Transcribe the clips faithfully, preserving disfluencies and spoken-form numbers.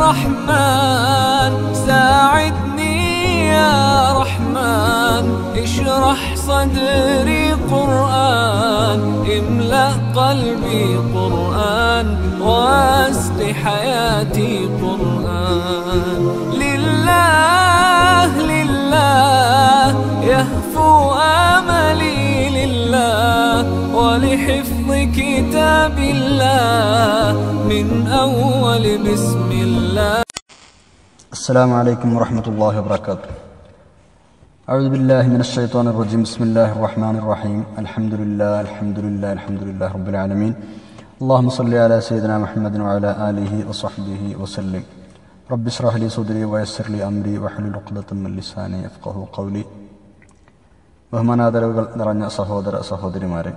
رحمن ساعدني يا رحمن اشرح صدري قرآن املأ قلبي قرآن واسق حياتي قرآن لله لله يهفو آملي لله ولحفظ كتاب الله من أول بسم الله. السلام عليكم ورحمة الله وبركاته. أعوذ بالله من الشيطان الرجيم. بسم الله الرحمن الرحيم. الحمد لله الحمد لله الحمد لله رب العالمين. اللهم صل على سيدنا محمد وعلى آله وصحبه وسلم. رب اشرح لي صدري ويسر لي أمري واحلل عقدة من لساني يفقهوا قولي. ബഹുമാനാദരവുകൾ നിറഞ്ഞ സഹോദര സഹോദരിമാരെ,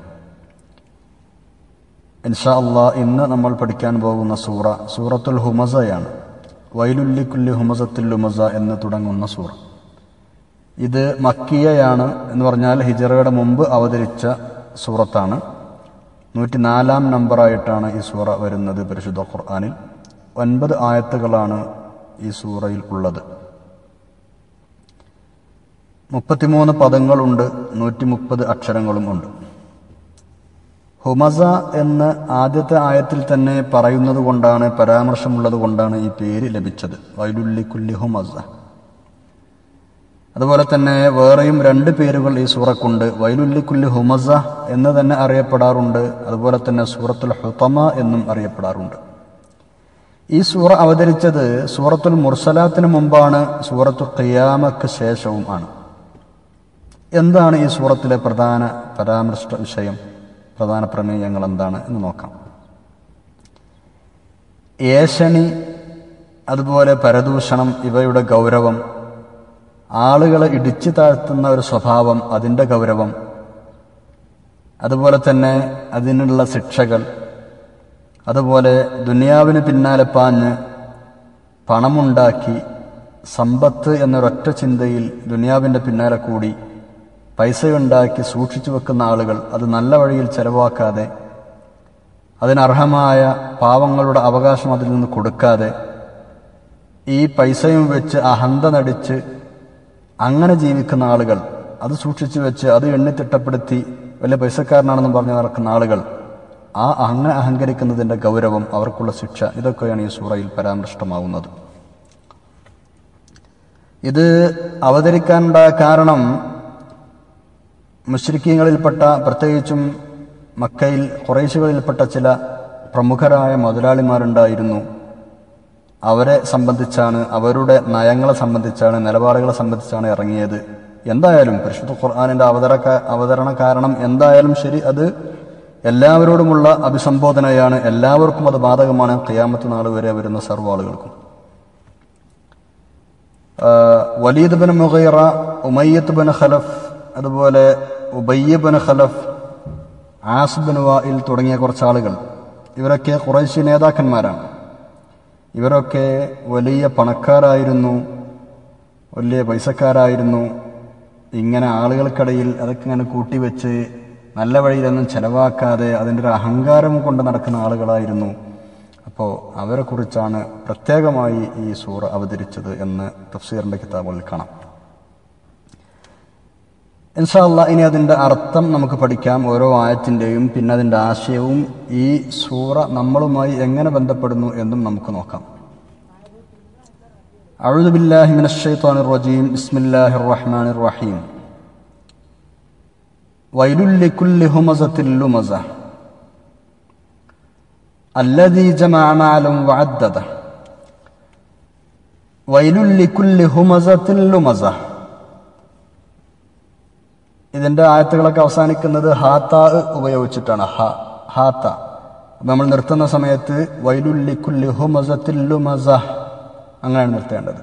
ഇൻഷാ അല്ലാഹ് ഇന്ന് നമ്മൾ പഠിക്കാൻ പോകുന്ന സൂറ സൂറത്തുൽ ഹുമസയാണ്. വൈലുല്ലി കുല്ലി ഹുമസത്തിൽ ലുമസ എന്ന് തുടങ്ങുന്ന സൂറ. ഇത് മക്കിയയാണ് എന്ന് പറഞ്ഞാൽ ഹിജറയുടെ മുമ്പ് അവതരിച്ച സൂറത്താണ്. നൂറ്റി നാലാം നമ്പറായിട്ടാണ് ഈ സൂറ വരുന്നത് പരിശുദ്ധ ഖുർആനിൽ. ഒൻപത് ആയത്തുകളാണ് ഈ സൂറയിൽ ഉള്ളത്. മുപ്പത്തിമൂന്ന് പദങ്ങളുണ്ട്, നൂറ്റി മുപ്പത് അക്ഷരങ്ങളും ഉണ്ട്. ഹുമസ എന്ന് ആദ്യത്തെ ആയത്തിൽ തന്നെ പറയുന്നത് കൊണ്ടാണ്, പരാമർശമുള്ളത് കൊണ്ടാണ് ഈ പേര് ലഭിച്ചത്, വൈലുല്ലി കുല്ലി ഹുമസ. അതുപോലെ തന്നെ വേറെയും രണ്ട് പേരുകൾ ഈ സൂറക്കുണ്ട്. വൈലുല്ലി കുല്ലി ഹുമസ എന്ന് തന്നെ അറിയപ്പെടാറുണ്ട്, അതുപോലെ തന്നെ സൂറത്തുൽ ഹുതമ എന്നും അറിയപ്പെടാറുണ്ട്. ഈ സൂറ അവതരിച്ചത് സൂറത്തുൽ മുർസലാത്തിന് മുമ്പാണ്, സൂറത്തുൽ ഖിയാമക്ക് ശേഷവും ആണ്. എന്താണ് ഈ സൂറത്തിലെ പ്രധാന പരാമർശ വിഷയം, പ്രധാന പ്രമേയങ്ങൾ എന്താണ് എന്ന് നോക്കാം. ഏഷണി, അതുപോലെ പരദൂഷണം, ഇവയുടെ ഗൗരവം, ആളുകളെ ഇടിച്ചു താഴ്ത്തുന്ന ഒരു സ്വഭാവം, അതിൻ്റെ ഗൗരവം, അതുപോലെ തന്നെ അതിനുള്ള ശിക്ഷകൾ, അതുപോലെ ദുനിയാവിന് പിന്നാലെ പാഞ്ഞ് പണമുണ്ടാക്കി സമ്പത്ത് എന്നൊരൊറ്റ ചിന്തയിൽ ദുനിയാവിൻ്റെ പിന്നാലെ കൂടി പൈസയുണ്ടാക്കി സൂക്ഷിച്ചു വെക്കുന്ന ആളുകൾ അത് നല്ല വഴിയിൽ ചെലവാക്കാതെ, അതിനർഹമായ പാവങ്ങളുടെ അവകാശം അതിൽ നിന്ന് കൊടുക്കാതെ, ഈ പൈസയും വെച്ച് അഹന്ത നടിച്ച് അങ്ങനെ ജീവിക്കുന്ന ആളുകൾ, അത് സൂക്ഷിച്ചു വെച്ച് അത് എണ്ണിത്തിട്ടപ്പെടുത്തി വലിയ പൈസക്കാരനാണെന്ന് പറഞ്ഞ് നടക്കുന്ന ആളുകൾ, ആ അങ്ങനെ അഹങ്കരിക്കുന്നതിൻ്റെ ഗൗരവം, അവർക്കുള്ള ശിക്ഷ, ഇതൊക്കെയാണ് ഈ സൂറയിൽ പരാമർശമാവുന്നത്. ഇത് അവതരിക്കാനുണ്ടായ കാരണം മുശ്രിക്കീങ്ങളിൽപ്പെട്ട, പ്രത്യേകിച്ചും മക്കയിൽ ഖുറൈശികളിൽപ്പെട്ട ചില പ്രമുഖരായ മുതലാളിമാരുണ്ടായിരുന്നു. അവരെ സംബന്ധിച്ചാണ്, അവരുടെ നയങ്ങളെ സംബന്ധിച്ചാണ്, നിലപാടുകളെ സംബന്ധിച്ചാണ് ഇറങ്ങിയത്. എന്തായാലും പരിശുദ്ധ ഖുർആനിൻ്റെ അവതര അവതരണ കാരണം എന്തായാലും ശരി, അത് എല്ലാവരോടുമുള്ള അഭിസംബോധനയാണ്, എല്ലാവർക്കും അത് ബാധകമാണ്, ഖിയാമത്ത് നാൾ വരെ വരുന്ന സർവ്വ ആളുകൾക്കും. വലീദ് ബിൻ മുഗീറ, ഉമയ്യത്ത് ബിൻ ഖലഫ്, അതുപോലെ ഉബയ്യ ബിൻ ഖലഫ്, ആസ് ബിൻ വായിൽ തുടങ്ങിയ കുറച്ച് ആളുകൾ, ഇവരൊക്കെ ഖുറൈശി നേതാക്കന്മാരാണ്. ഇവരൊക്കെ വലിയ പണക്കാരായിരുന്നു, വലിയ പൈസക്കാരായിരുന്നു. ഇങ്ങനെ ആളുകൾക്കിടയിൽ അതൊക്കെ ഇങ്ങനെ കൂട്ടിവെച്ച് നല്ല വഴിയിലൊന്നും ചെലവാക്കാതെ അതിൻ്റെ ഒരു അഹങ്കാരം കൊണ്ട് നടക്കുന്ന ആളുകളായിരുന്നു. അപ്പോൾ അവരെക്കുറിച്ചാണ് പ്രത്യേകമായി ഈ സൂറ അവതരിച്ചത് എന്ന് തഫ്സീറിൻ്റെ കിതാബുകളിൽ കാണാം. ഇൻഷാ അല്ലാഹ് ഇനി അതിൻ്റെ അർത്ഥം നമുക്ക് പഠിക്കാം, ഓരോ ആയത്തിൻ്റെയും, പിന്നെ അതിൻ്റെ ആശയവും ഈ സൂറ നമ്മളുമായി എങ്ങനെ ബന്ധപ്പെടുന്നു എന്നും നമുക്ക് നോക്കാം. അഊദു ബില്ലാഹി മിനശ് ശൈത്വാനിർ റജീം. ബിസ്മില്ലാഹിർ റഹ്മാനിർ റഹീം. വൈലുൽ ലികുല്ലി ഹുമസത്തിൽ ലുമസ അല്ലദീ ജമഅ മാലൻ വഅദ്ദദ. വൈലുൽ ലികുല്ലി ഹുമസത്തിൽ ലുമസ. ഇതിൻ്റെ ആയത്തുകളൊക്കെ അവസാനിക്കുന്നത് ഹാത്താ ഉപയോഗിച്ചിട്ടാണ്. ഹ ഹാത്ത. നമ്മൾ നിർത്തുന്ന സമയത്ത് വൈലുൽ ലികുല്ലി ഹുമസത്തിൽ ലുമസ അങ്ങനെയാണ് നിർത്തേണ്ടത്.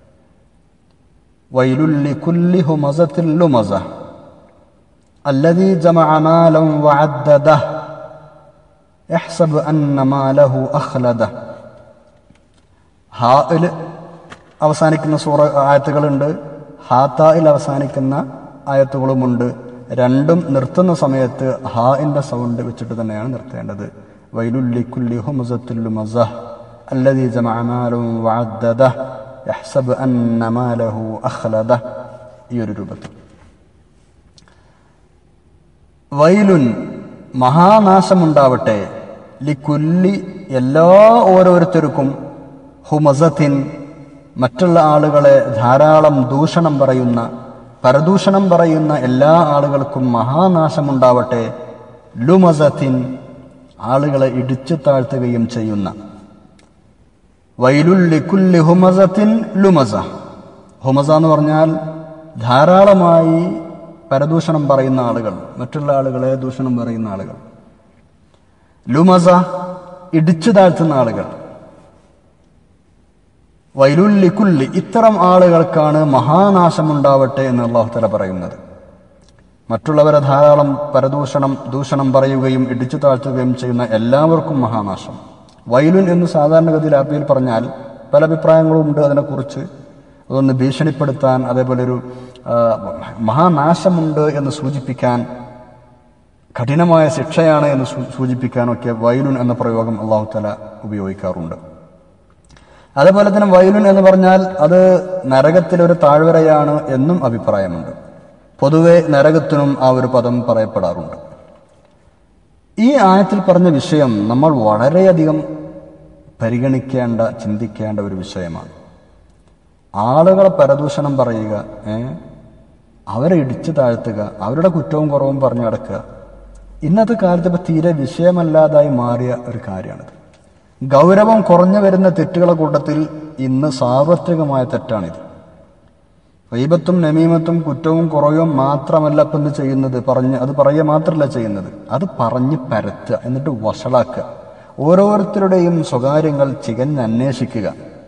വൈലുൽ ലികുല്ലി ഹുമസത്തിൽ ലുമസ അല്ലദീ ജമഅ മാലൻ വഅദ്ദദ യഹ്സബു അന്ന മാലഹു അഖ്ലദ. ഹായിൽ അവസാനിക്കുന്ന സൂറ ആയത്തുകളുണ്ട്, ഹാത്തായിൽ അവസാനിക്കുന്ന ആയത്തുകളുമുണ്ട്. രണ്ടും നിർത്തുന്ന സമയത്ത് ഹാഇൻ്റെ സൗണ്ട് വെച്ചിട്ട് തന്നെയാണ് നിർത്തേണ്ടത്. വൈലുൽ ലികുല്ലി ഹുമസത്തിൽ ലുമസ الذي جمع مالا وعدده يحسب أن ماله أخلده. ഈ ഒരു രൂപത്തിൽ വൈലുൻ മഹാനാശമുണ്ടാവട്ടെ ലിക്കുല്ലി എല്ലാ ഓരോരുത്തർക്കും ഹുമസത്തിൻ മറ്റുള്ള ആളുകളെ ധാരാളം ദൂഷണം പറയുന്ന പരദൂഷണം പറയുന്ന എല്ലാ ആളുകൾക്കും മഹാനാശമുണ്ടാവട്ടെ ലുമസത്തിൻ ആളുകളെ ഇടിച്ചു താഴ്ത്തുകയും ചെയ്യുന്ന. വൈലുൽ ലിക്കുല്ലി ഹുമസത്തിൻ ലുമസ. ഹുമസ എന്ന് പറഞ്ഞാൽ ധാരാളമായി പരദൂഷണം പറയുന്ന ആളുകൾ, മറ്റുള്ള ആളുകളെ ദൂഷണം പറയുന്ന ആളുകൾ. ലുമസ ഇടിച്ചു താഴ്ത്തുന്ന ആളുകൾ. വൈലുൽ ലിക്കുല്ലി ഇത്തരം ആളുകൾക്കാണ് മഹാനാശമുണ്ടാവട്ടെ എന്ന് അല്ലാഹു തആല പറയുന്നത്. മറ്റുള്ളവരെ ധാരാളം പരദൂഷണം ദൂഷണം പറയുകയും ഇടിച്ചു താഴ്ത്തുകയും ചെയ്യുന്ന എല്ലാവർക്കും മഹാനാശം. വൈലുൻ എന്ന് സാധാരണഗതിയിൽ അറബിയിൽ പറഞ്ഞാൽ പല അഭിപ്രായങ്ങളും ഉണ്ട് അതിനെക്കുറിച്ച്. അതൊന്ന് ഭീഷണിപ്പെടുത്താൻ, അതേപോലെ ഒരു മഹാനാശമുണ്ട് എന്ന് സൂചിപ്പിക്കാൻ, കഠിനമായ ശിക്ഷയാണ് എന്ന് സൂചിപ്പിക്കാനൊക്കെ വൈലുൻ എന്ന പ്രയോഗം അല്ലാഹു തആല ഉപയോഗിക്കാറുണ്ട്. അതേപോലെ തന്നെ വൈലുൻ എന്ന് പറഞ്ഞാൽ അത് നരകത്തിലൊരു താഴ്വരയാണ് എന്നും അഭിപ്രായമുണ്ട്. പൊതുവെ നരകത്തിനും ആ ഒരു പദം പറയപ്പെടാറുണ്ട്. ഈ ആയത്തിൽ പറഞ്ഞ വിഷയം നമ്മൾ വളരെയധികം പരിഗണിക്കേണ്ട, ചിന്തിക്കേണ്ട ഒരു വിഷയമാണ്. ആളുകളെ പരദൂഷണം പറയുക, അവരെ ഇടിച്ചു താഴ്ത്തുക, അവരുടെ കുറ്റവും കുറവും പറഞ്ഞു നടക്കുക, ഇന്നത്തെ കാലത്ത് ഇപ്പോൾ തീരെ വിഷയമല്ലാതായി മാറിയ ഒരു കാര്യമാണിത്. ഗൗരവം കുറഞ്ഞു വരുന്ന തെറ്റുകളുടെ കൂട്ടത്തിൽ ഇന്ന് സാർവത്രികമായ തെറ്റാണിത്. ഗീബത്തും നമീമത്തും കുറ്റവും കുറവും മാത്രമല്ല ഇപ്പം ഇത് ചെയ്യുന്നത്, പറഞ്ഞ് അത് പറയുക മാത്രമല്ല ചെയ്യുന്നത്, അത് പറഞ്ഞ് പരത്തുക, എന്നിട്ട് വഷളാക്കുക, ഓരോരുത്തരുടെയും സ്വകാര്യങ്ങൾ ചികഞ്ഞ് അന്വേഷിക്കുക.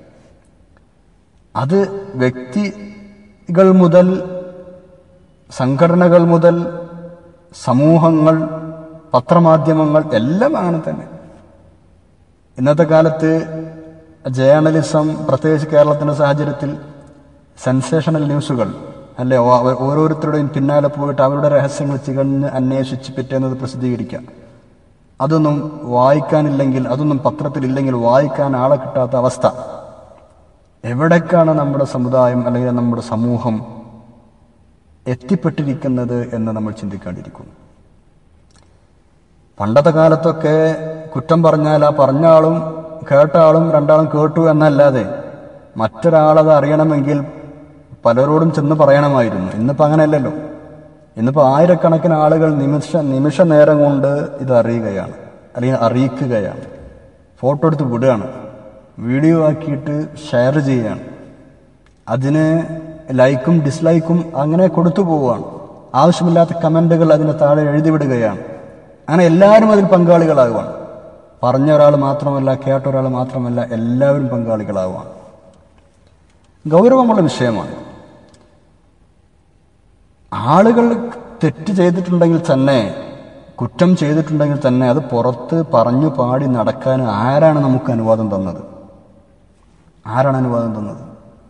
അത് വ്യക്തികൾ മുതൽ സംഘടനകൾ മുതൽ സമൂഹങ്ങൾ, പത്രമാധ്യമങ്ങൾ എല്ലാം അങ്ങനെ തന്നെ. ഇന്നത്തെ കാലത്ത് ജേർണലിസം, പ്രത്യേകിച്ച് കേരളത്തിൻ്റെ സാഹചര്യത്തിൽ സെൻസേഷണൽ ന്യൂസുകൾ അല്ലെ, ഓരോരുത്തരുടെയും പിന്നാലെ പോയിട്ട് അവരുടെ രഹസ്യങ്ങൾ ചികഞ്ഞ് അന്വേഷിച്ച് പിറ്റേന്നത് പ്രസിദ്ധീകരിക്കുക. അതൊന്നും വായിക്കാനില്ലെങ്കിൽ, അതൊന്നും പത്രത്തിലില്ലെങ്കിൽ വായിക്കാൻ ആളെ കിട്ടാത്ത അവസ്ഥ. എവിടേക്കാണ് നമ്മുടെ സമുദായം അല്ലെങ്കിൽ നമ്മുടെ സമൂഹം എത്തിപ്പെട്ടിരിക്കുന്നത് എന്ന് നമ്മൾ ചിന്തിക്കേണ്ടിയിരിക്കുന്നു. പണ്ടത്തെ കാലത്തൊക്കെ കുറ്റം പറഞ്ഞാൽ ആ പറഞ്ഞ ആളും കേട്ട ആളും രണ്ടാളും കേട്ടു എന്നല്ലാതെ മറ്റൊരാളത് അറിയണമെങ്കിൽ പലരോടും ചെന്ന് പറയണമായിരുന്നു. ഇന്നിപ്പോൾ അങ്ങനെയല്ലല്ലോ. ഇന്നിപ്പോൾ ആയിരക്കണക്കിന് ആളുകൾ നിമിഷ നിമിഷ നേരം കൊണ്ട് ഇത് അറിയുകയാണ്, അല്ലെങ്കിൽ അറിയിക്കുകയാണ്, ഫോട്ടോ എടുത്ത് വിടുകയാണ്, വീഡിയോ ആക്കിയിട്ട് ഷെയർ ചെയ്യുകയാണ്, അതിന് ലൈക്കും ഡിസ്ലൈക്കും അങ്ങനെ കൊടുത്തു പോവുകയാണ്. ആവശ്യമില്ലാത്ത കമൻറ്റുകൾ അതിന് താഴെ എഴുതി വിടുകയാണ്. അങ്ങനെ എല്ലാവരും അതിൽ പങ്കാളികളാകുവാണ്. പറഞ്ഞ ഒരാൾ മാത്രമല്ല, കേട്ട ഒരാൾ മാത്രമല്ല, എല്ലാവരും പങ്കാളികളാകുവാണ്. ഗൗരവമുള്ള വിഷയമാണ്. ആളുകൾ തെറ്റ് ചെയ്തിട്ടുണ്ടെങ്കിൽ തന്നെ, കുറ്റം ചെയ്തിട്ടുണ്ടെങ്കിൽ തന്നെ അത് പുറത്ത് പറഞ്ഞു പാടി നടക്കാൻ ആരാണ് നമുക്ക് അനുവാദം തന്നത്? ആരാണ് അനുവാദം തന്നത്?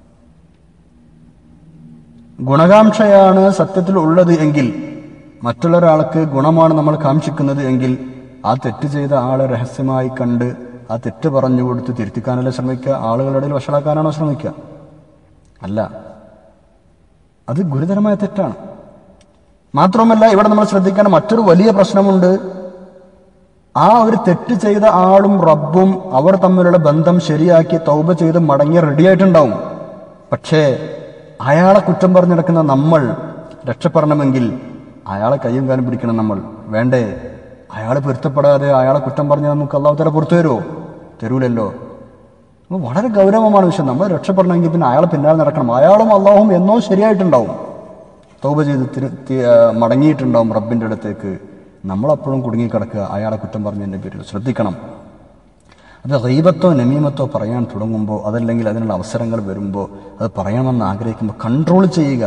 ഗുണകാംക്ഷയാണ് സത്യത്തിൽ ഉള്ളത് എങ്കിൽ, മറ്റുള്ളൊരാൾക്ക് ഗുണമാണ് നമ്മൾ കാക്ഷിക്കുന്നത് എങ്കിൽ, ആ തെറ്റ് ചെയ്ത ആളെ രഹസ്യമായി കണ്ട് ആ തെറ്റ് പറഞ്ഞു കൊടുത്ത് തിരുത്തിക്കാനല്ലേ ശ്രമിക്കുക? ആളുകളുടെ ഇടയിൽ വഷളാക്കാനാണോ ശ്രമിക്കുക? അല്ല, അത് ഗുരുതരമായ തെറ്റാണ്. മാത്രമല്ല, ഇവിടെ നമ്മൾ ശ്രദ്ധിക്കേണ്ട മറ്റൊരു വലിയ പ്രശ്നമുണ്ട്. ആ ഒരു തെറ്റ് ചെയ്ത ആളും റബ്ബും അവർ തമ്മിലുള്ള ബന്ധം ശരിയാക്കി തൗബ ചെയ്ത് മടങ്ങി റെഡിയായിട്ടുണ്ടാവും. പക്ഷേ അയാളെ കുറ്റം പറഞ്ഞു നടക്കുന്ന നമ്മൾ രക്ഷപ്പെടണമെങ്കിൽ അയാളെ കയ്യും കാലും പിടിക്കണം നമ്മൾ. വേണ്ടേ? അയാൾ പൊരുത്തപ്പെടാതെ അയാളെ കുറ്റം പറഞ്ഞാൽ നമുക്ക് അല്ലാഹു തആല പുറത്തു തരുമോ? തരൂലല്ലോ. വളരെ ഗൗരവമാണ് വിഷയം. നമ്മൾ രക്ഷപ്പെടണമെങ്കിൽ പിന്നെ അയാളെ പിന്നാലെ നടക്കണം. അയാളും അള്ളാഹും എന്നോ ശരിയായിട്ടുണ്ടാവും, തൗബ ചെയ്ത് തിരുത്തി മടങ്ങിയിട്ടുണ്ടാവും റബ്ബിൻ്റെ അടുത്തേക്ക്. നമ്മളപ്പോഴും കുടുങ്ങിക്കിടക്കുക അയാളെ കുറ്റം പറഞ്ഞതിൻ്റെ പേരിൽ. ശ്രദ്ധിക്കണം. അത് ഗീബത്തോ നമീമത്തോ പറയാൻ തുടങ്ങുമ്പോൾ, അതല്ലെങ്കിൽ അതിനുള്ള അവസരങ്ങൾ വരുമ്പോൾ, അത് പറയണമെന്ന് ആഗ്രഹിക്കുമ്പോൾ കൺട്രോൾ ചെയ്യുക.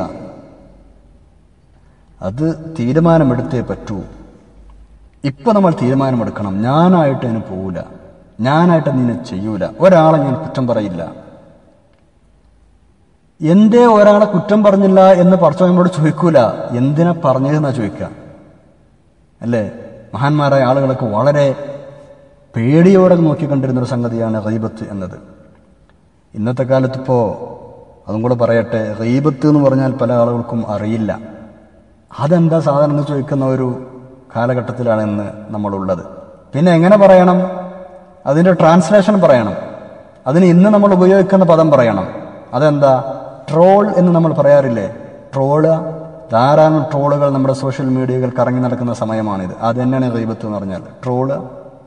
അത് തീരുമാനമെടുത്തേ പറ്റൂ. ഇപ്പം നമ്മൾ തീരുമാനമെടുക്കണം. ഞാനായിട്ട് അതിന് പോവില്ല, ഞാനായിട്ട് അതിനെ ചെയ്യൂല, ഒരാളെ ഞാൻ കുറ്റം പറയില്ല. എന്തേ ഒരാളെ കുറ്റം പറഞ്ഞില്ല എന്ന് പടച്ചോൻ നമ്മളോട് ചോദിക്കൂല, എന്തിനാ പറഞ്ഞതെന്നാ ചോദിക്കുക. അല്ലേ? മഹാന്മാരായ ആളുകളൊക്കെ വളരെ പേടിയോടെ നോക്കിക്കണ്ടിരുന്നൊരു സംഗതിയാണ് ഗൈബത്ത് എന്നത്. ഇന്നത്തെ കാലത്തിപ്പോൾ അതും കൂടെ പറയട്ടെ, ഗൈബത്ത് എന്ന് പറഞ്ഞാൽ പല ആളുകൾക്കും അറിയില്ല. അതെന്താ സാധനം എന്ന് ചോദിക്കുന്ന ഒരു കാലഘട്ടത്തിലാണ് ഇന്ന് നമ്മളുള്ളത്. പിന്നെ എങ്ങനെ പറയണം, അതിൻ്റെ ട്രാൻസ്ലേഷൻ പറയണം, അതിന് ഇന്ന് നമ്മൾ ഉപയോഗിക്കുന്ന പദം പറയണം. അതെന്താ? ട്രോൾ എന്ന് നമ്മൾ പറയാറില്ലേ? ട്രോള്, ധാരാളം ട്രോളുകൾ നമ്മുടെ സോഷ്യൽ മീഡിയകൾ കറങ്ങി നടക്കുന്ന സമയമാണിത്. അത് തന്നെയാണ് ഗൈബത്ത് എന്ന് പറഞ്ഞാൽ. ട്രോള്,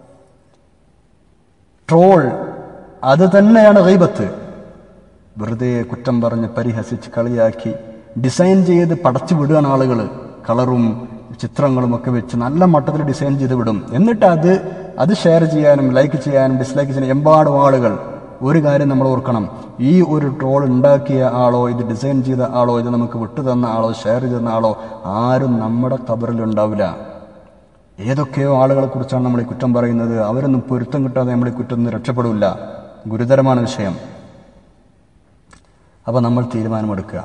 ട്രോൾ അത് തന്നെയാണ് ഗൈബത്ത്. വെറുതെ കുറ്റം പറഞ്ഞ് പരിഹസിച്ച് കളിയാക്കി ഡിസൈൻ ചെയ്ത് പടച്ചു വിടുകയാണ് ആളുകൾ. കളറും ചിത്രങ്ങളും ഒക്കെ വെച്ച് നല്ല മട്ടത്തിൽ ഡിസൈൻ ചെയ്ത് വിടും. എന്നിട്ട് അത് അത് ഷെയർ ചെയ്യാനും ലൈക്ക് ചെയ്യാനും ഡിസ്ലൈക്ക് ചെയ്യാനും എമ്പാടും ആളുകൾ. ഒരു കാര്യം നമ്മൾ ഓർക്കണം, ഈ ഒരു ട്രോൾ ഉണ്ടാക്കിയ ആളോ ഇത് ഡിസൈൻ ചെയ്ത ആളോ ഇത് നമുക്ക് വിട്ടു തന്ന ആളോ ഷെയർ ചെയ്ത ആളോ ആരും നമ്മുടെ ഖബറിൽ ഉണ്ടാവില്ല. ഏതൊക്കെയോ ആളുകളെ കുറിച്ചാണ് നമ്മൾ ഈ കുറ്റം പറയുന്നത്. അവരൊന്നും പൊരുത്തം കിട്ടാതെ നമ്മൾ ഈ കുറ്റം ഒന്നും രക്ഷപ്പെടില്ല. ഗുരുതരമാണ് വിഷയം. അപ്പോൾ നമ്മൾ തീരുമാനമെടുക്കുക,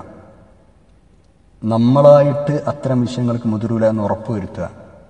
നമ്മളായിട്ട് അത്തരം വിഷയങ്ങൾക്ക് മുതിരൂല എന്ന് ഉറപ്പുവരുത്തുക.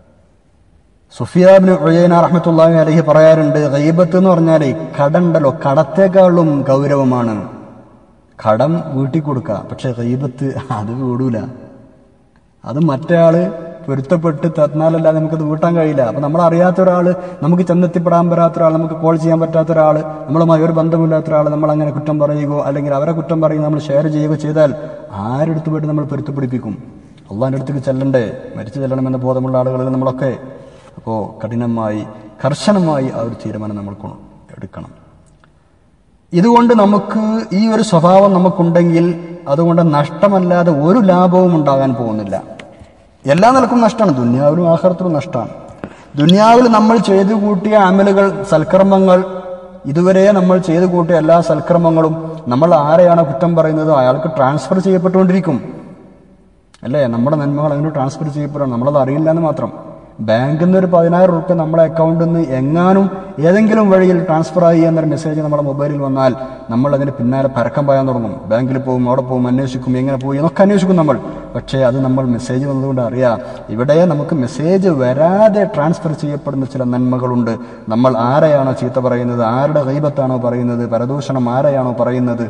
സുഫിയാൻ ഇബ്നു ഉയൈന റഹ്മത്തുള്ളാഹി അലൈഹി പറയാറുണ്ട്, ഗൈബത്ത് എന്ന് പറഞ്ഞാൽ കടണ്ടല്ലോ, കടത്തേക്കാളും ഗൗരവമാണ്. കടം വീട്ടിൽ കൊടുക്കുക, പക്ഷെ ഗൈബത്ത് അത് വീടൂല. അത് മറ്റേ ആള് പൊരുത്തപ്പെട്ട് തന്നാലല്ലാതെ നമുക്കത് വീട്ടാൻ കഴിയില്ല. അപ്പം നമ്മൾ അറിയാത്ത ഒരാൾ, നമുക്ക് ചെന്നെത്തിപ്പെടാൻ പറ്റാത്ത ഒരാൾ, നമുക്ക് കോൾ ചെയ്യാൻ പറ്റാത്ത ഒരാൾ, നമ്മളുമായി ഒരു ബന്ധമില്ലാത്ത ഒരാൾ നമ്മൾ അങ്ങനെ കുറ്റം പറയുകയോ അല്ലെങ്കിൽ അവരെ കുറ്റം പറയുകയോ നമ്മൾ ഷെയർ ചെയ്യുകയോ ചെയ്താൽ ആരെടുത്ത് പോയിട്ട് നമ്മൾ പൊരുത്തപ്പിടിപ്പിക്കും? അള്ളാഹിൻ്റെ അടുത്തേക്ക് ചെല്ലണ്ടേ? മരിച്ചു ചെല്ലണമെന്ന ബോധമുള്ള ആളുകളിൽ നമ്മളൊക്കെ. അപ്പോൾ കഠിനമായി കർശനമായി ആ ഒരു തീരുമാനം നമ്മൾ എടുക്കണം. ഇതുകൊണ്ട് നമുക്ക് ഈ ഒരു സ്വഭാവം നമുക്കുണ്ടെങ്കിൽ അതുകൊണ്ട് നഷ്ടമല്ലാതെ ഒരു ലാഭവും ഉണ്ടാകാൻ പോകുന്നില്ല. എല്ലാ നിലക്കും നഷ്ടമാണ്, ദുനിയാവിലും ആഖിറത്തിലും നഷ്ടമാണ്. ദുനിയാവിൽ നമ്മൾ ചെയ്തു കൂട്ടിയ അമലുകൾ, സൽക്കർമ്മങ്ങൾ, ഇതുവരെ നമ്മൾ ചെയ്തു കൂട്ടിയ എല്ലാ സൽക്കർമ്മങ്ങളും നമ്മൾ ആരെയാണോ കുറ്റം പറയുന്നത് അയാൾക്ക് ട്രാൻസ്ഫർ ചെയ്യപ്പെട്ടുകൊണ്ടിരിക്കും. അല്ലേ? നമ്മുടെ നന്മകൾ അങ്ങനെ ട്രാൻസ്ഫർ ചെയ്യപ്പെടണം, നമ്മളത് അറിയില്ല എന്ന് മാത്രം. ബാങ്കിൽ നിന്ന് ഒരു പതിനായിരം റുപ്യ നമ്മുടെ അക്കൗണ്ടിൽ നിന്ന് എങ്ങാനും ഏതെങ്കിലും വഴിയിൽ ട്രാൻസ്ഫർ ആയി എന്നൊരു മെസ്സേജ് നമ്മുടെ മൊബൈലിൽ വന്നാൽ നമ്മൾ അതിന് പിന്നാലെ പരക്കം പായാൻ തുടങ്ങും. ബാങ്കിൽ പോകും, അവിടെ പോകും, അന്വേഷിക്കും, എങ്ങനെ പോയി എന്നൊക്കെ അന്വേഷിക്കും നമ്മൾ. പക്ഷേ അത് നമ്മൾ മെസ്സേജ് വന്നതുകൊണ്ട് അറിയാം. ഇവിടെ നമുക്ക് മെസ്സേജ് വരാതെ ട്രാൻസ്ഫർ ചെയ്യപ്പെടുന്ന ചില നന്മകളുണ്ട്. നമ്മൾ ആരെയാണോ ചീത്ത പറയുന്നത്, ആരുടെ ഗൈബത്താണോ പറയുന്നത്, പരദൂഷണം ആരെയാണോ പറയുന്നത്,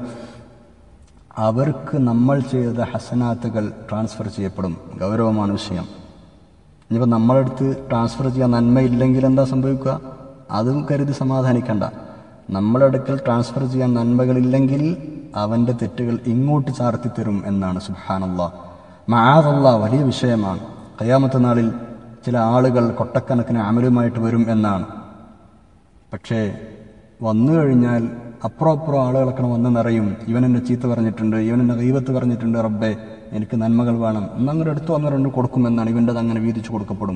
അവർക്ക് നമ്മൾ ചെയ്ത ഹസനാത്തുകൾ ട്രാൻസ്ഫർ ചെയ്യപ്പെടും. ഗൗരവമാണ് വിഷയം. ഇനിയിപ്പോൾ നമ്മളെടുത്ത് ട്രാൻസ്ഫർ ചെയ്യാൻ നന്മയില്ലെങ്കിൽ എന്താ സംഭവിക്കുക? അതും കരുതി സമാധാനിക്കണ്ട. നമ്മുടെ അടുക്കൽ ട്രാൻസ്ഫർ ചെയ്യാൻ നന്മകളില്ലെങ്കിൽ അവൻ്റെ തെറ്റുകൾ ഇങ്ങോട്ട് ചാർത്തിത്തരും എന്നാണ്. സുബ്ഹാനല്ലാഹ്, മആദല്ലാഹ്, വലിയ വിഷയമാണ്. ഖിയാമത്ത് നാളിൽ ചില ആളുകൾ കൊട്ടക്കണക്കിന് അമലുമായിട്ട് വരും എന്നാണ്. പക്ഷേ വന്നു കഴിഞ്ഞാൽ അപ്പുറം അപ്പുറം ആളുകളൊക്കെ വന്ന് നിറയും. ഇവനെന്നെ ചീത്ത പറഞ്ഞിട്ടുണ്ട്, ഇവനെന്നെ ഗീബത്ത് പറഞ്ഞിട്ടുണ്ട്, റബ്ബേ എനിക്ക് നന്മകൾ വേണം എന്നങ്ങനെ എടുത്തു വന്ന് രണ്ട് കൊടുക്കുമെന്നാണ്. ഇവൻ്റെത് അങ്ങനെ വീതിച്ചു കൊടുക്കപ്പെടും.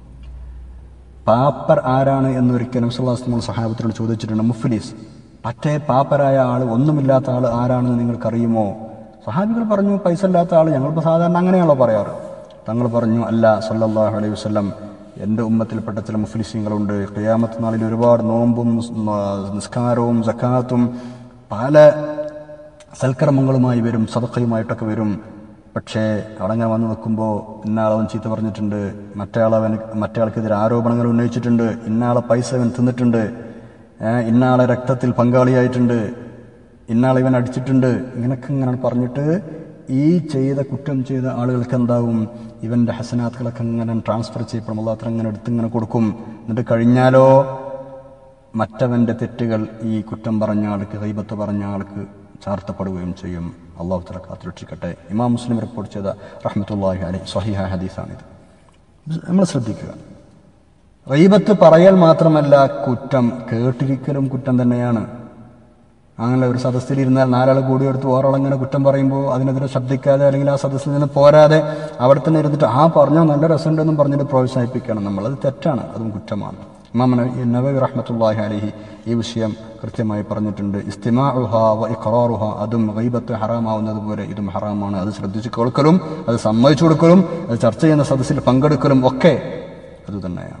പാപ്പർ ആരാണ് എന്നൊരിക്കലും സല്ലല്ലാഹു അലൈഹി വസല്ലം സഹാബത്തിനോട് ചോദിച്ചിട്ടുണ്ട്. മുഫ്ലിസ്, പറ്റേ പാപ്പരായ ആൾ, ഒന്നുമില്ലാത്ത ആൾ ആരാണെന്ന് നിങ്ങൾക്കറിയുമോ? സഹാബികൾ പറഞ്ഞു, പൈസ ഇല്ലാത്ത ആൾ. ഞങ്ങളിപ്പോൾ സാധാരണ അങ്ങനെയാണല്ലോ പറയാറ്. തങ്ങൾ പറഞ്ഞു, അല്ല സല്ലല്ലാഹു അലൈഹി വസല്ലം, എൻ്റെ ഉമ്മത്തിൽപ്പെട്ട ചില മുഫ്ലിസീങ്ങളുണ്ട്. ഖിയാമത്ത് നാളിൽ ഒരുപാട് നോമ്പും നിസ്കാരവും സക്കാത്തും പല സൽക്കർമ്മങ്ങളുമായി വരും, സദഖയുമായിട്ടൊക്കെ വരും. പക്ഷേ അവിടെ വന്ന് നിൽക്കുമ്പോൾ ഇന്നാളവൻ ചീത്ത പറഞ്ഞിട്ടുണ്ട്, മറ്റേയാളവൻ മറ്റേയാൾക്കെതിരെ ആരോപണങ്ങൾ ഉന്നയിച്ചിട്ടുണ്ട്, ഇന്നാളെ പൈസ അവൻ തിന്നിട്ടുണ്ട്, ഇന്നാളെ രക്തത്തിൽ പങ്കാളിയായിട്ടുണ്ട്, ഇന്നാളെ ഇവൻ അടിച്ചിട്ടുണ്ട്, ഇങ്ങനൊക്കെ ഇങ്ങനെ പറഞ്ഞിട്ട് ഈ ചെയ്ത കുറ്റം ചെയ്ത ആളുകൾക്ക് എന്താവും? ഇവൻ്റെ ഹസനാത്തുകളൊക്കെ ഇങ്ങനെ ട്രാൻസ്ഫർ ചെയ്യപ്പെടും. അല്ലാഹ് അത്ര ഇങ്ങനെ എടുത്തിങ്ങനെ കൊടുക്കും. എന്നിട്ട് കഴിഞ്ഞാലോ മറ്റവൻ്റെ തെറ്റുകൾ ഈ കുറ്റം പറഞ്ഞ ആൾക്ക്, ഗൈബത്ത് പറഞ്ഞ ആൾക്ക് ചാർത്തപ്പെടുകയും ചെയ്യും. അള്ളാഹു തആല കാത്തുരക്ഷിക്കട്ടെ. ഇമാം മുസ്ലിം റിപ്പോർട്ട് ചെയ്ത റഹ്മത്തുള്ളാഹി അലൈഹി സ്വഹീഹ ഹദീസാണിത്. നമ്മൾ ശ്രദ്ധിക്കുക. ഗൈബത്ത് പറയൽ മാത്രമല്ല, കുറ്റം കേട്ടിരിക്കലും കുറ്റം തന്നെയാണ്. അങ്ങനെ ഒരു സദസ്സിലിരുന്നാൽ നാലാൾ കൂടി എടുത്ത് ഓരോളങ്ങനെ കുറ്റം പറയുമ്പോൾ അതിനെതിരെ ശബ്ദിക്കാതെ അല്ലെങ്കിൽ ആ സദസ്സിൽ നിന്ന് പോരാതെ അവിടെ തന്നെ ഇരുന്നിട്ട് ആ പറഞ്ഞോ നല്ല രസമുണ്ടെന്നും പറഞ്ഞിട്ട് പ്രോത്സാഹിപ്പിക്കണം നമ്മൾ. അത് തെറ്റാണ്, അതും കുറ്റമാണ്. ഇമാം നവവി റഹ്മത്തുള്ളാഹി അലൈഹി ഈ വിഷയം കൃത്യമായി പറഞ്ഞിട്ടുണ്ട്. ഇസ്തിമാഉഹാ വ ഇഖ്റാറുഹാ, അതും ഗൈബത്ത് ഹറാമാവുന്നത് പോലെ ഇതും ഹറാമാണ്. അത് ശ്രദ്ധിച്ച് കേൾക്കലും അത് സമ്മതിച്ചു കൊടുക്കലും അത് ചർച്ച ചെയ്യുന്ന സദസ്സിൽ പങ്കെടുക്കലും ഒക്കെ അതുതന്നെയാണ്.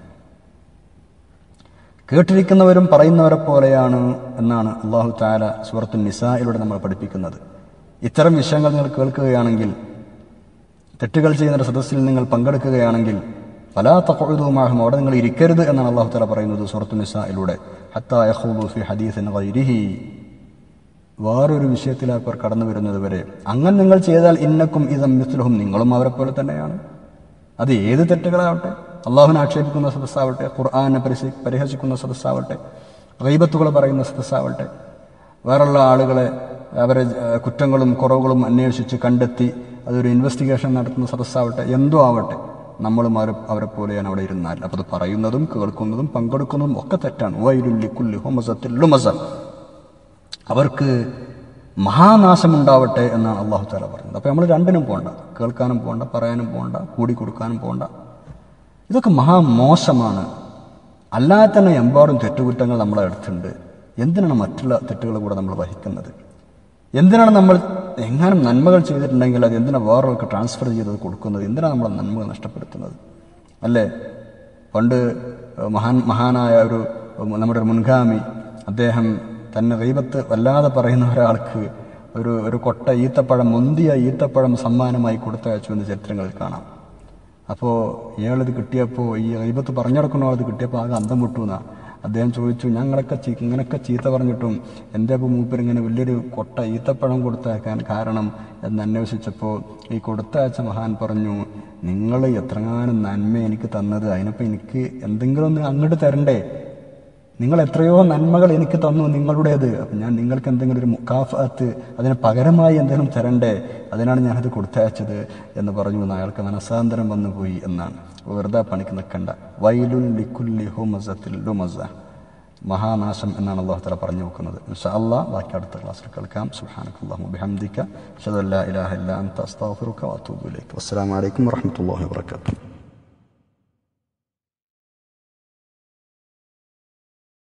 കേട്ടിരിക്കുന്നവരും പറയുന്നവരെ പോലെയാണ് എന്നാണ് അല്ലാഹു തആല സൂറത്തുൻ നിസായിലൂടെ നമ്മൾ പഠിപ്പിക്കുന്നത്. ഇത്തരം വിഷയങ്ങൾ നിങ്ങൾ കേൾക്കുകയാണെങ്കിൽ, തെറ്റുകൾ ചെയ്യുന്ന സദസ്സിൽ നിങ്ങൾ പങ്കെടുക്കുകയാണെങ്കിൽ ഫലാ തഖഉദൂ മഅഹും, അവിടെ നിങ്ങൾ ഇരിക്കരുത് എന്നാണ് അല്ലാഹു തആല പറയുന്നത് സൂറത്തുൻ നിസായിലൂടെ. ഹത്താ യഖൂദൂ ഫീ ഹദീസിൻ ഗൈരിഹി, വേറൊരു വിഷയത്തിലേക്ക് അവർ കടന്നു വരുന്നത് വരെ. അങ്ങനെ നിങ്ങൾ ചെയ്താൽ ഇന്നക്കും ഇദം മിസ്ലുഹും, നിങ്ങളും അവരെ പോലെ തന്നെയാണ്. അത് ഏത് തെറ്റുകളാവട്ടെ, അള്ളാഹുവിനെ ആക്ഷേപിക്കുന്ന സദസ്സാവട്ടെ, ഖുർആനെ പരിഹസി പരിഹസിക്കുന്ന സദസ്സാവട്ടെ, ഗൈബത്തുകൾ പറയുന്ന സദസ്സാവട്ടെ, വേറുള്ള ആളുകളെ അവരെ കുറ്റങ്ങളും കുറവുകളും അന്വേഷിച്ച് കണ്ടെത്തി അതൊരു ഇൻവെസ്റ്റിഗേഷൻ നടത്തുന്ന സദസ്സാവട്ടെ, എന്തോ ആവട്ടെ, നമ്മളും അവരെ അവരെ പോലെയാണ് അവിടെ ഇരുന്നാൽ. അപ്പോൾ അത് പറയുന്നതും കേൾക്കുന്നതും പങ്കെടുക്കുന്നതും ഒക്കെ തെറ്റാണ്. വൈലുൽ ലികുല്ലി ഹുമസത്തിൽ ലുമസ, അവർക്ക് മഹാനാശമുണ്ടാവട്ടെ എന്നാണ് അള്ളാഹു തആല പറഞ്ഞത്. അപ്പോൾ നമ്മൾ രണ്ടിനും പോകണ്ട, കേൾക്കാനും പോകണ്ട, പറയാനും പോകണ്ട, കൂടി കൊടുക്കാനും പോകണ്ട. ഇതൊക്കെ മഹാമോശമാണ്. അല്ലാതെ തന്നെ എമ്പാടും തെറ്റുകുറ്റങ്ങൾ നമ്മളെ അടുത്തുണ്ട്. എന്തിനാണ് മറ്റുള്ള തെറ്റുകൾ കൂടെ നമ്മൾ വഹിക്കുന്നത്? എന്തിനാണ് നമ്മൾ എങ്ങാനും നന്മകൾ ചെയ്തിട്ടുണ്ടെങ്കിൽ അത് എന്തിനാണ് വേറൊരാൾക്ക് ട്രാൻസ്ഫർ ചെയ്തത് കൊടുക്കുന്നത്? എന്തിനാണ് നമ്മൾ നന്മകൾ നഷ്ടപ്പെടുത്തുന്നത്? അല്ലേ, പണ്ട് മഹാൻ മഹാനായ ഒരു നമ്മുടെ ഒരു മുൻഗാമി, അദ്ദേഹം തന്നെ ഗീബത്ത് വല്ലാതെ പറയുന്ന ഒരാൾക്ക് ഒരു ഒരു കൊട്ട ഈത്തപ്പഴം, മുന്തിയ ഈത്തപ്പഴം സമ്മാനമായി കൊടുത്തയച്ചു എന്ന് ചരിത്രങ്ങളിൽ കാണാം. അപ്പോൾ ഇയാളിത് കിട്ടിയപ്പോൾ, ഈ ഗീബത്ത് പറഞ്ഞെടുക്കുന്ന ആളത് കിട്ടിയപ്പോൾ ആകെ അന്തം വിട്ടുന്ന അദ്ദേഹം ചോദിച്ചു, ഞങ്ങളൊക്കെ ചീ ഇങ്ങനെയൊക്കെ ചീത്ത പറഞ്ഞിട്ടും എൻ്റെ അപ്പോൾ മൂപ്പരിങ്ങനെ വലിയൊരു കൊട്ട ഈത്തപ്പഴം കൊടുത്തയക്കാൻ കാരണം എന്ന് അന്വേഷിച്ചപ്പോൾ ഈ കൊടുത്തയച്ച മഹാൻ പറഞ്ഞു, നിങ്ങൾ എത്രങ്ങാനും നന്മ എനിക്ക് തന്നത്, അതിനപ്പോൾ എനിക്ക് എന്തെങ്കിലും ഒന്ന് അങ്ങോട്ട് തരണ്ടേ? നിങ്ങൾ എത്രയോ നന്മകൾ എനിക്ക് തന്നു നിങ്ങളുടേത്, അപ്പം ഞാൻ നിങ്ങൾക്ക് എന്തെങ്കിലും ഒരു മുക്കാഫത്ത്, അതിന് പകരമായി എന്തെങ്കിലും തരണ്ടേ? അതിനാണ് ഞാനത് കൊടുത്തയച്ചത് എന്ന് പറഞ്ഞു. എന്ന് അയാൾക്ക് മനസാന്തരം വന്നുപോയി എന്നാണ്. വെറുതെ പണിക്ക് നിൽക്കണ്ട. വൈലുൽ ലികുല്ലി ഹുമസത്തിൽ ലുമസ, മഹാനാശം എന്നാണ് അല്ലാഹു തആല പറഞ്ഞു വെക്കുന്നത്. ഇൻഷാ അല്ലാഹ് ബാക്കി അടുത്ത ക്ലാസ്സിൽ കേൾക്കാം. സുബ്ഹാനക്കല്ലാഹു വബിഹംദിക അഷ്ഹദു അല്ലാ ഇലാഹ ഇല്ലാ അൻത അസ്തഗ്ഫിറുക വഅതൂബു ഇലൈക്. വസ്സലാമു അലൈക്കും വറഹ്മത്തുള്ളാഹി വബറകാതുഹു.